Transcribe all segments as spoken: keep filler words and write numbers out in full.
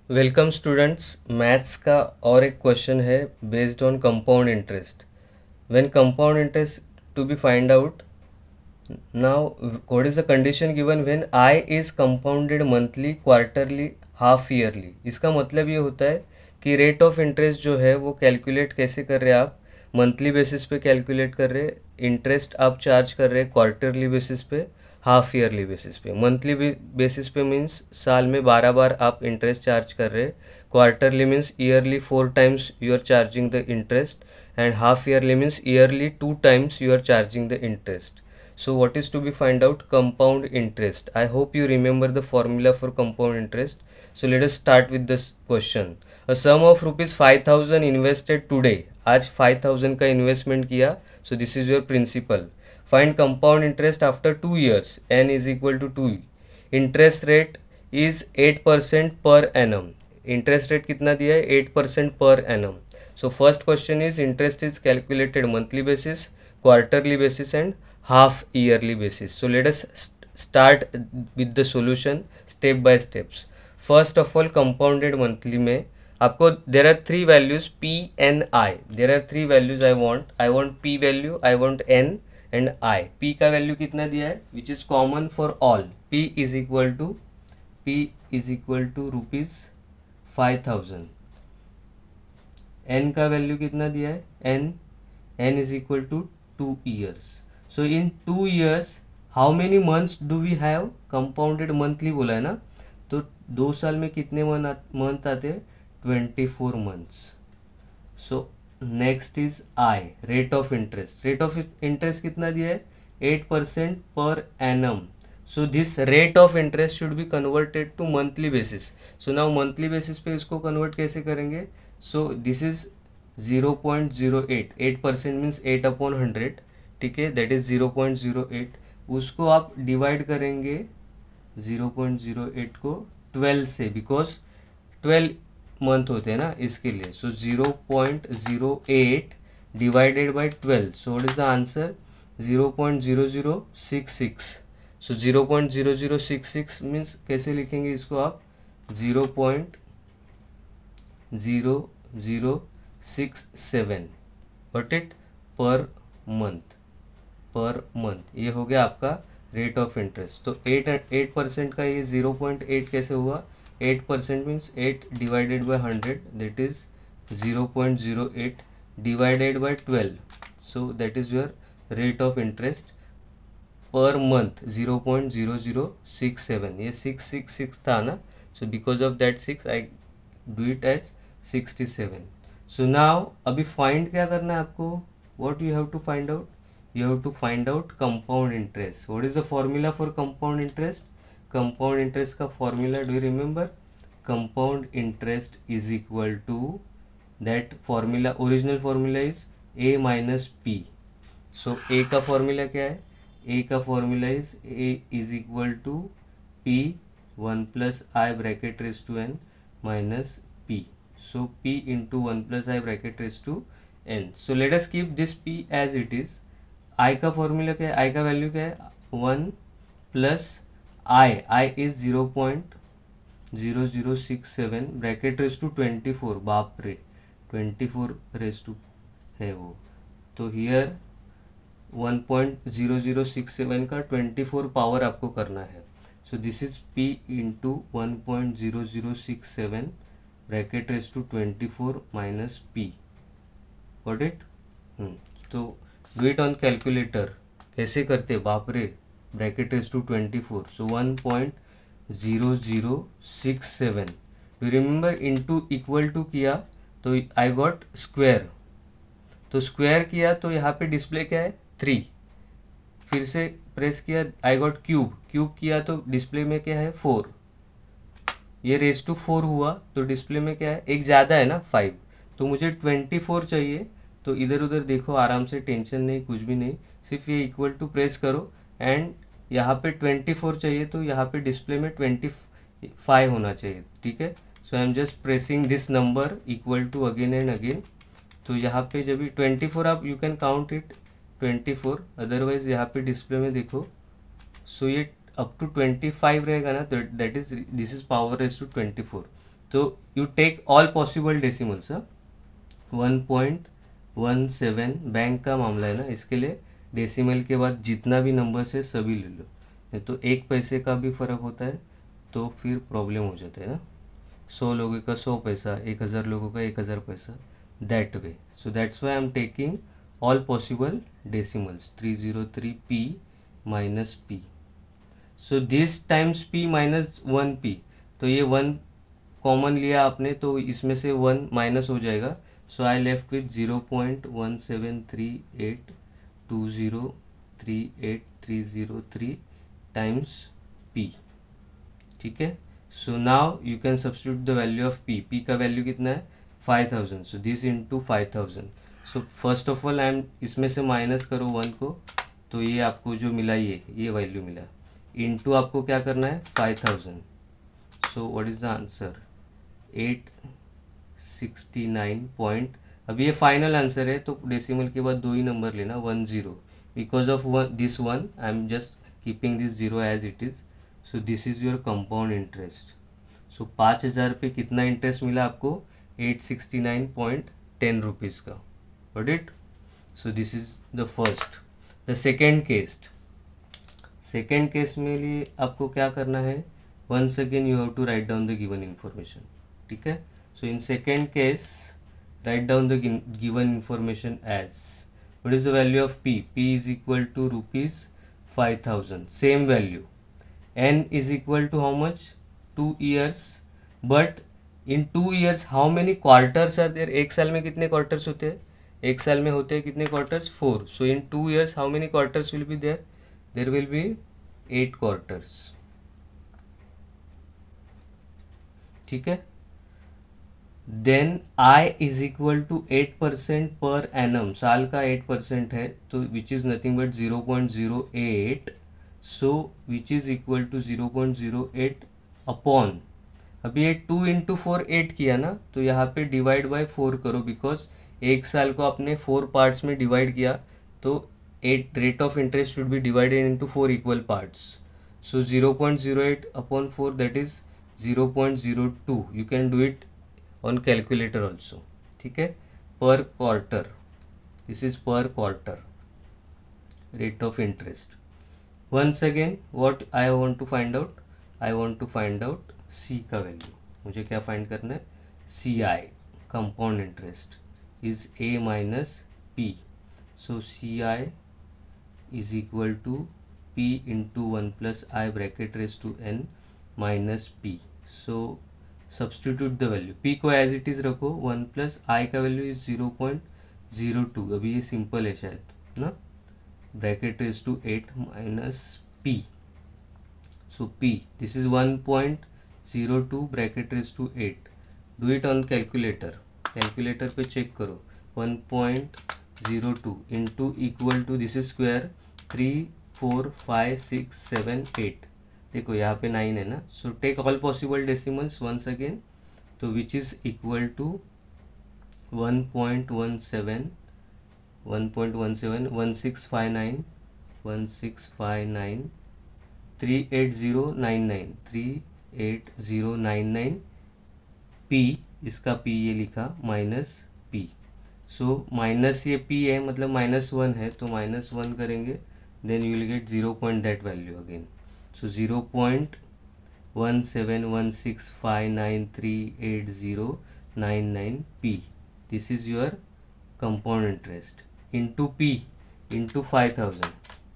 Welcome students. Maths का और एक क्वेश्चन है based on compound interest. When compound interest to be find out, now what is the condition given when I is compounded monthly, quarterly, half yearly. इसका मतलब ये होता है कि रेट ऑफ इंटरेस्ट जो है वो कैलकुलेट कैसे कर रहे हैं आप, मंथली बेसिस पे कैलकुलेट कर रहे हैं। इंटरेस्ट आप चार्ज कर रहे हैं क्वार्टरली बेसिस पे, हाफ ईयरली बेसिस पे। मंथली बेसिस पे मीन्स साल में बारह बार आप इंटरेस्ट चार्ज कर रहे हैं, quarterly means yearly four times you are charging the interest, and half yearly means yearly two times you are charging the interest. So what is to be find out? Compound interest. I hope you remember the formula for compound interest. So let us start with this question. A sum of rupees five thousand invested today. आज five thousand का investment किया. So this is your principal. Find compound interest after two years. N is equal to two. Interest rate is eight percent per annum. Interest rate कितना दिया है? eight percent per annum. So first question is interest is calculated monthly basis, quarterly basis and half yearly basis. So let us st- start with the solution step by steps. First of all, compounded monthly में आपको there are three values P and I. There are three values I want. I want P value, I want N and I. P का value कितना दिया है which is common for all. P is equal to P is equal to rupees five thousand. N का value कितना दिया है? N N is equal to two years. So in two years how many months do we have? Compounded monthly बोला है ना, तो दो साल में कितने मंथ आते हैं? Twenty four months. So next is I, rate of interest. Rate of interest कितना दिया है? Eight percent per annum. So this rate of interest should be converted to monthly basis. So now monthly basis पे इसको convert कैसे करेंगे? So this is zero point zero eight. Eight percent means eight upon hundred, ठीक है, that is zero point zero eight. उसको आप divide करेंगे zero point zero eight को ट्वेल्व से, बिकॉज ट्वेल्व मंथ होते हैं ना, इसके लिए. So zero point zero eight divided by twelve. So what is the answer? Zero point zero zero six six. So zero point zero zero six six means कैसे लिखेंगे इसको आप? Zero point zero zero six seven what it per month. Per month ये हो गया आपका rate of interest. तो eight eight percent का ये ज़ीरो पॉइंट एट कैसे हुआ? Eight percent means eight divided by hundred, that is zero point zero eight divided by twelve. So that is your rate of interest per month, zero point zero zero six seven. ये six six six था ना, so because of that six I do it as sixty seven. So now अभी find क्या करना है आपको? What you have to find out? You have to find out compound interest. What is the formula for compound interest? Compound interest का formula do you remember? Compound interest is equal to that formula. Original formula is A minus P. So A का formula क्या है? A का formula is A is equal to P one plus I bracket raised to N minus P. So P into one plus I bracket raised to N. So let us keep this P as it is. आई का formula क्या है? आई का value क्या है? One plus I. I is zero point zero zero six seven bracket raise to twenty four. बाप रे, twenty four raise to है वो. तो here one point zero zero six seven का ट्वेंटी फोर पावर आपको करना है. So this is P into one point zero zero six seven bracket raise to twenty four minus P. Got it? तो do it on calculator. कैसे करते? बाप रे, bracket raise to twenty four. So one point zero zero six seven. Do remember into equal to किया तो I got square. तो square किया तो यहाँ पे डिस्प्ले क्या है? थ्री. फिर से प्रेस किया, आई गॉट क्यूब. क्यूब किया तो डिस्प्ले में क्या है? फोर. ये रेज टू फोर हुआ तो डिस्प्ले में क्या है? एक ज़्यादा है ना, फाइव. तो मुझे ट्वेंटी फोर चाहिए. तो इधर उधर देखो आराम से, टेंशन नहीं, कुछ भी नहीं, सिर्फ ये इक्वल टू प्रेस करो. एंड यहाँ पे ट्वेंटी फोर चाहिए तो यहाँ पे डिस्प्ले में ट्वेंटी फाइव होना चाहिए, ठीक है. So I am just pressing this number equal to again and again. तो यहाँ पे जब भी ट्वेंटी फोर आप you can count it twenty four, otherwise यहाँ पे डिस्प्ले में देखो. सो so ये अप टू ट्वेंटी फाइव रहेगा ना, that is this is power raise to twenty four. तो you take all possible decimals. One point one seven bank का मामला है ना, इसके लिए डेसिमल के बाद जितना भी नंबर्स है सभी ले लो, नहीं तो एक पैसे का भी फ़र्क होता है तो फिर प्रॉब्लम हो जाता है ना। सौ लोगों का सौ पैसा, एक हज़ार लोगों का एक हज़ार पैसा, that way. So that's why I am taking all possible decimals, three zero three P minus P. So this times P minus one P, तो ये वन कॉमन लिया आपने तो इसमें से वन माइनस हो जाएगा। So I left with zero point one seven three eight two zero three eight three zero three times P. ठीक है, so now you can substitute the value of P. P का value कितना है, five thousand. So this into five thousand. So first of all I am, इसमें से minus करो one को, तो ये आपको जो मिला ये ये वैल्यू मिला। इंटू आपको क्या करना है, five thousand. So what is the answer, eight sixty nine point. अभी ये फाइनल आंसर है तो डेसिमल के बाद दो ही नंबर लेना, one zero. Because of one this one I am just keeping this zero as it is. So this is your compound interest. सो पाँच हज़ार पे कितना इंटरेस्ट मिला आपको, eight sixty nine point ten rupees का। Got it. So this is the first. The second case, second case में लिए आपको क्या करना है, once again you have to write down the given information. ठीक है, so in second case write down the given information as, what is the value of P, P is equal to rupees five thousand, same value. N is equal to how much, two years, but in two years how many quarters are there. एक साल में कितने quarters होते हैं, एक साल में होते हैं कितने quarters, four. So in two years how many quarters will be there, there will be eight quarters. ठीक है, then I is equal to eight percent per annum, साल का एट परसेंट है तो which is nothing but zero point zero eight. So which is equal to zero point zero eight upon, अभी ये two into four eight किया ना, तो यहाँ पे डिवाइड बाय फोर करो, बिकॉज एक साल को आपने फोर पार्ट्स में डिवाइड किया तो at rate of interest should be divided into four equal parts. So zero point zero eight upon four, that is zero point zero two. You can do it on calculator also. ठीक है, per quarter, this is per quarter rate of interest. Once again what I want to find out, I want to find out C का value. मुझे क्या find करना है, C I compound interest is A minus P. So C I is equal to P into one plus I bracket raise to N minus P. So substitute the value, P को as it is रखो, one plus I का value is zero point zero two. अभी ये simple है शायद ना, bracket raise to eight minus P. So P this is one point zero two bracket raise to eight. Do it on calculator, calculator पे check करो, one point zero two into equal to this is square three four five six seven eight. देखो यहाँ पे nine है ना। So take all possible decimals once again, तो which is equal to one point one seven one point one seven one six five nine one six five nine three eight zero nine nine three eight zero nine nine P, इसका P ये लिखा minus P. So minus ये P है मतलब minus one है, तो minus one करेंगे then you will get zero point that value again. So zero point one seven one six five nine three eight zero nine nine P, this is your compound interest into P into five thousand.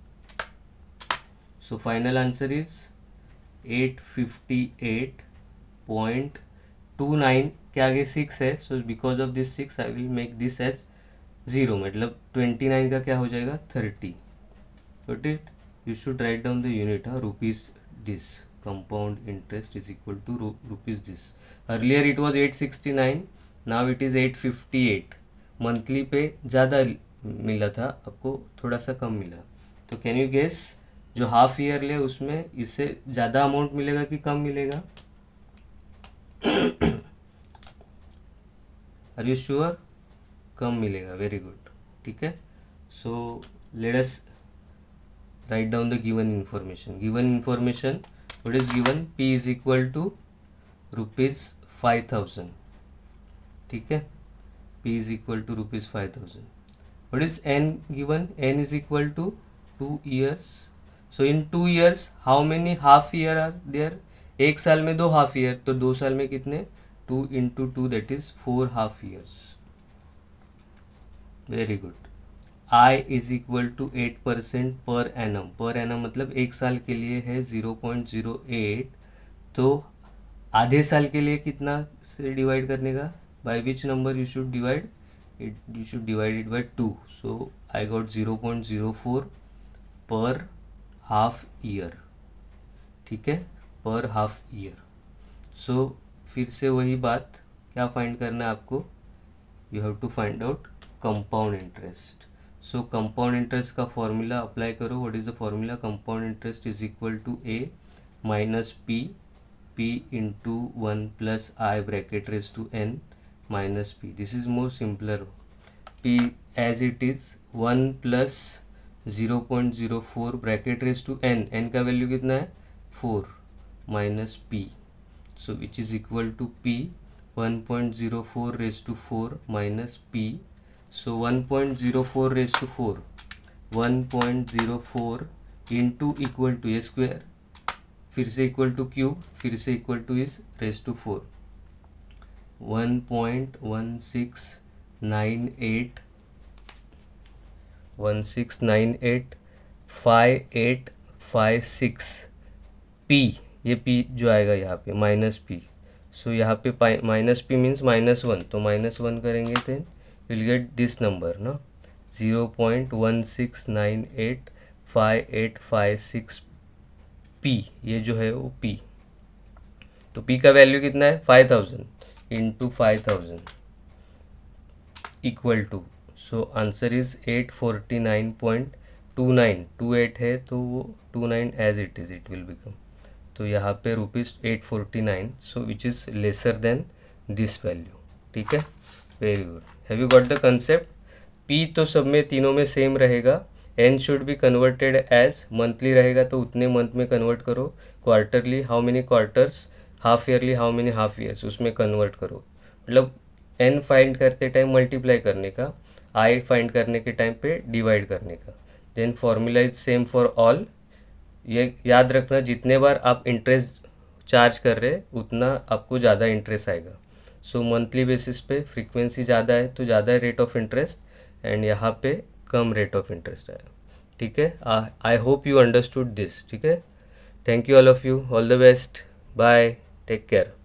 So final answer is eight fifty eight point two nine के आगे six है। So because of this six I will make this as zero, मतलब twenty nine का क्या हो जाएगा, thirty. Got it? You should write down the unit, huh? Rupees this. Compound interest is equal to ru rupees this. Earlier it was eight sixty-nine, now it is eight fifty-eight. Monthly पे ज़्यादा मिला था, आपको थोड़ा सा कम मिला। तो कैन यू गेस, जो हाफ ईयर ले उसमें इससे ज़्यादा अमाउंट मिलेगा कि कम मिलेगा? Are you sure? कम मिलेगा, वेरी गुड। ठीक है, so let us write down the given information. Given information, what is given? P is equal to rupees five thousand, ठीक है, p is equal to rupees five thousand. What is n given? n is equal to two years. So in two years how many half year are there? एक साल में दो half year, तो दो साल में कितने? Two into two that is four half years. Very good. I is equal to eight percent per annum. Per annum मतलब एक साल के लिए है ज़ीरो पॉइंट ज़ीरो एट, तो आधे साल के लिए कितना से डिवाइड करने का? By which number you should divide it? You should divide it by two. So I got zero point zero four per half year, ठीक है, पर हाफ ईयर. सो फिर से वही बात, क्या फाइंड करना है आपको? You have to find out compound interest. So compound interest का फॉर्मूला अप्लाई करो. What is the formula? Compound interest is equal to A minus P, P into one plus I bracket raise to N minus P. This is more simpler. P as it is one plus zero point zero four bracket raise to N. N का value कितना है? Four minus P. So which is equal to P one point zero four raise to four minus P. So one point zero four raise to four, one point zero four into equal to A square, फिर से equal to cube, फिर से equal to is raise to four. One point one six nine eight one six nine eight five eight five six P. ये P जो आएगा यहाँ पे minus P. So यहाँ पे minus P means minus one, तो माइनस वन करेंगे तो विल गेट दिस नंबर ना, zero point one six nine eight five eight five six P. ये जो है वो पी. तो पी का वैल्यू कितना है? Five thousand into five thousand equal to. So answer is eight forty nine point two nine. Two eight है तो वो two nine as it is it will become. तो यहाँ पे rupees eight forty nine. So which is lesser than this value, ठीक है. Very good. Have you got the concept? P तो सब में तीनों में सेम रहेगा. N should be converted as monthly रहेगा तो उतने मंथ में कन्वर्ट करो. Quarterly how many quarters, half yearly how many half years, उसमें कन्वर्ट करो. मतलब एन फाइंड करते टाइम मल्टीप्लाई करने का, आई फाइंड करने के टाइम पे डिवाइड करने का. Then formula is same for all. ये याद रखना, जितने बार आप इंटरेस्ट चार्ज कर रहे उतना आपको ज़्यादा इंटरेस्ट आएगा. सो मंथली बेसिस पे फ्रीक्वेंसी ज़्यादा है तो ज़्यादा रेट ऑफ इंटरेस्ट, एंड यहाँ पे कम रेट ऑफ इंटरेस्ट आएगा, ठीक है. I hope you understood this, ठीक है. Thank you all of you. All the best. Bye. Take care.